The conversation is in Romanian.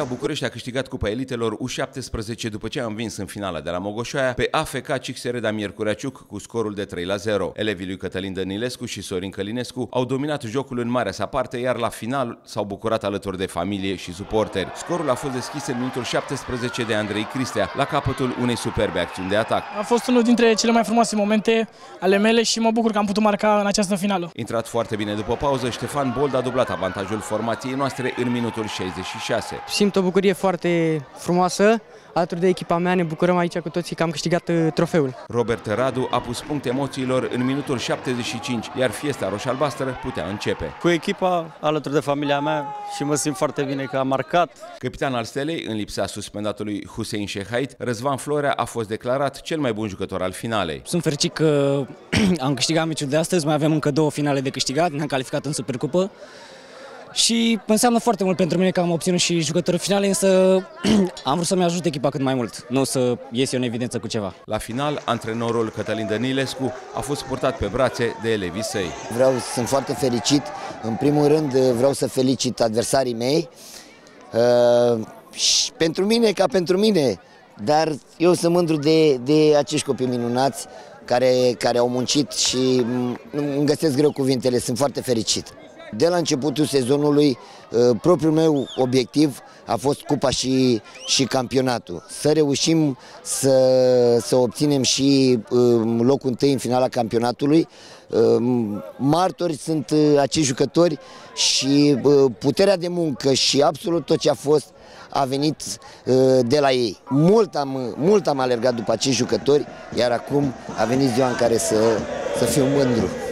București a câștigat Cupa Elitelor U17 după ce a învins în finala de la Mogoșoaia pe AFK Cixereda Miercurea Ciuc cu scorul de 3-0. Elevii lui Cătălin Dănilescu și Sorin Călinescu au dominat jocul în marea sa parte, iar la final s-au bucurat alături de familie și suporteri. Scorul a fost deschis în minutul 17 de Andrei Cristea, la capătul unei superbe acțiuni de atac. A fost unul dintre cele mai frumoase momente ale mele și mă bucur că am putut marca în această finală. Intrat foarte bine după pauză, Ștefan Bold a dublat avantajul formației noastre în minutul 66. Simt o bucurie foarte frumoasă. Alături de echipa mea ne bucurăm aici cu toții că am câștigat trofeul. Robert Radu a pus punct emoțiilor în minutul 75, iar fiesta roșie-albastră putea începe. Cu echipa, alături de familia mea și mă simt foarte bine că am marcat. Capitan al Stelei, în lipsa suspendatului Hussein Shehait, Răzvan Florea a fost declarat cel mai bun jucător al finalei. Sunt fericit că am câștigat meciul de astăzi, mai avem încă 2 finale de câștigat, ne-am calificat în Supercupă. Și înseamnă foarte mult pentru mine că am obținut și jucătorul finale, însă am vrut să-mi ajut echipa cât mai mult, nu să ies eu în evidență cu ceva. La final, antrenorul Cătălin Dănilescu a fost purtat pe brațe de elevii săi. Sunt foarte fericit. În primul rând vreau să felicit adversarii mei. Și pentru mine ca pentru mine, dar eu sunt mândru de acești copii minunați care au muncit și îmi găsesc greu cuvintele, sunt foarte fericit. De la începutul sezonului, propriul meu obiectiv a fost cupa și campionatul. Să reușim să obținem și locul întâi în finala campionatului. Martori sunt acei jucători și puterea de muncă și absolut tot ce a fost a venit de la ei. Mult am alergat după acei jucători, iar acum a venit ziua în care să fiu mândru.